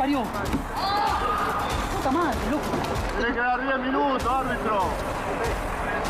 parió. Puta madre, loco. Tiene que dar 10 minutos, árbitro.